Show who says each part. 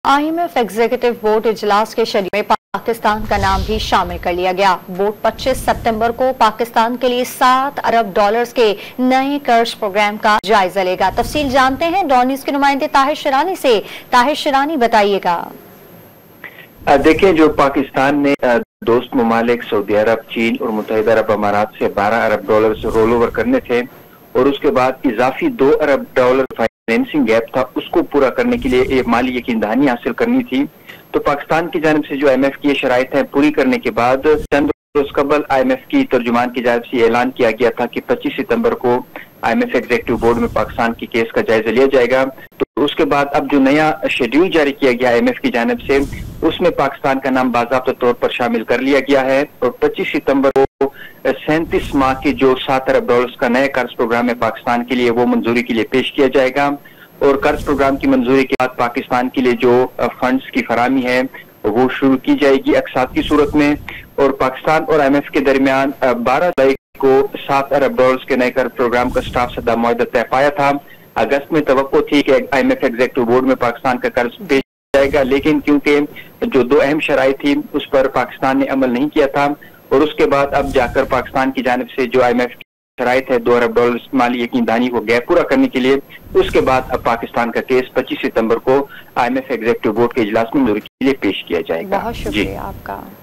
Speaker 1: IMF executive board इजलास के schedule में पाकिस्तान का नाम भी शामिल कर लिया गया। बोर्ड 25 सितंबर को पाकिस्तान के लिए $7 अरब के नए कर्ज प्रोग्राम का जायजा लेगा। तफसील जानते हैं डॉन न्यूज़ के नुमाइंदे ताहिर शिरानी से। ताहिर शिरानी, बताइएगा।
Speaker 2: देखिए, जो पाकिस्तान ने दोस्त ममालिक सऊदी अरब, चीन और मुत्तहिदा अरब अमारात से $12 अरब रोल ओवर करने थे और उसके बाद इजाफी $2 अरब फाइनेंसिंग गैप था, उसको पूरा करने के लिए एक माली यकीनदहानी हासिल करनी थी। तो पाकिस्तान की जानिब से जो IMF की शराइत है पूरी करने के बाद चंद रोज कबल IMF की तर्जुमान की जानिब से ऐलान किया गया था कि 25 सितंबर को IMF एग्जीक्यूटिव बोर्ड में पाकिस्तान की केस का जायजा लिया जाएगा। तो उसके बाद अब जो नया शेड्यूल जारी किया गया IMF की जानिब से, उसमें पाकिस्तान का नाम बाज़ाब्ता तौर पर शामिल कर लिया गया है और 25 सितंबर को 37 माह के जो $7 अरब का नया कर्ज प्रोग्राम है पाकिस्तान के लिए, वो मंजूरी के लिए पेश किया जाएगा। और कर्ज प्रोग्राम की मंजूरी के बाद पाकिस्तान के लिए जो फंड्स की फरामी है वो शुरू की जाएगी अक़सात की सूरत में। और पाकिस्तान और IMF के दरमियान 12 जुलाई को $7 अरब के नए कर्ज प्रोग्राम का स्टाफ सदा मुआहदा तय पाया था। अगस्त में तवक्को थी कि IMF एग्जीक्यूटिव बोर्ड में पाकिस्तान का कर्ज पेश जाएगा, लेकिन क्योंकि जो 2 अहम शराइत थी उस पर पाकिस्तान ने अमल नहीं किया था और उसके बाद अब जाकर पाकिस्तान की जानिब से जो IMF की शराइत है $2 अरब माली यकीनदहानी को गैप पूरा करने के लिए, उसके बाद अब पाकिस्तान का केस 25 सितंबर को IMF एग्जीक्यूटिव बोर्ड के इजलास में मंजूरी के लिए पेश किया जाएगा।
Speaker 1: बहुत शुक्रिया आपका।